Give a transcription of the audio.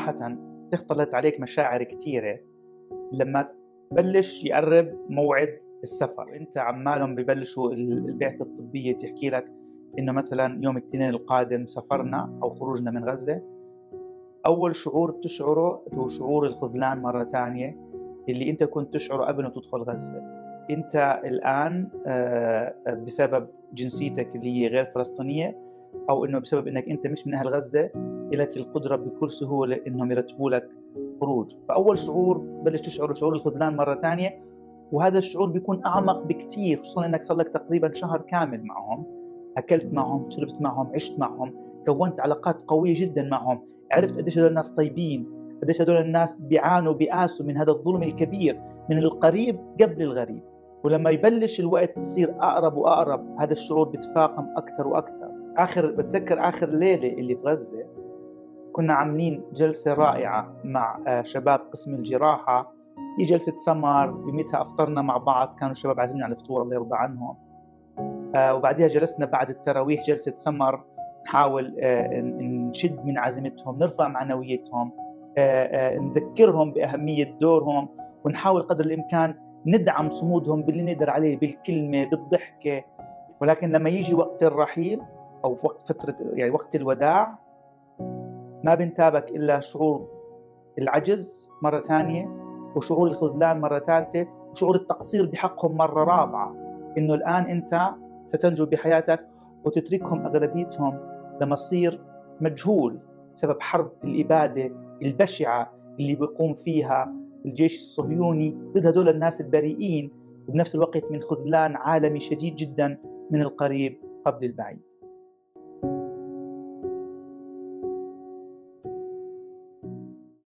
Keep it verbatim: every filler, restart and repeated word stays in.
صراحة تختلط عليك مشاعر كتيرة لما تبلش يقرب موعد السفر. انت عمالهم ببلشوا البعثة الطبية تحكي لك انه مثلا يوم الاثنين القادم سفرنا او خروجنا من غزة. اول شعور بتشعره هو شعور الخذلان مرة ثانية اللي انت كنت تشعره قبل ما تدخل غزة. انت الان بسبب جنسيتك اللي هي غير فلسطينية او انه بسبب انك انت مش من اهل غزة لك القدرة بكل سهولة انهم يرتبوا لك خروج. فاول شعور بلش تشعر شعور الخذلان مرة ثانية، وهذا الشعور بيكون اعمق بكتير، خصوصا انك صار لك تقريبا شهر كامل معهم، اكلت معهم، شربت معهم، عشت معهم، كونت علاقات قوية جدا معهم، عرفت قديش هذول الناس طيبين، قديش هذول الناس بيعانوا بيقاسوا من هذا الظلم الكبير من القريب قبل الغريب. ولما يبلش الوقت يصير اقرب واقرب هذا الشعور بيتفاقم اكثر واكثر. اخر بتذكر اخر ليلة اللي في غزة كنا عاملين جلسة رائعة مع شباب قسم الجراحة، هي جلسة سمر بميتها أفطرنا مع بعض، كانوا الشباب عازمين على الفطور الله يرضى عنهم. وبعدها جلسنا بعد التراويح جلسة سمر نحاول نشد من عزيمتهم، نرفع معنويتهم، نذكرهم بأهمية دورهم، ونحاول قدر الإمكان ندعم صمودهم باللي نقدر عليه بالكلمة بالضحكة. ولكن لما يجي وقت الرحيل أو في وقت فترة يعني وقت الوداع ما بنتابك إلا شعور العجز مرة ثانية، وشعور الخذلان مرة ثالثة، وشعور التقصير بحقهم مرة رابعة، إنه الآن أنت ستنجو بحياتك وتتركهم أغلبيتهم لمصير مجهول بسبب حرب الإبادة البشعة اللي بيقوم فيها الجيش الصهيوني ضد هدول الناس البريئين، وبنفس الوقت من خذلان عالمي شديد جدا من القريب قبل البعيد.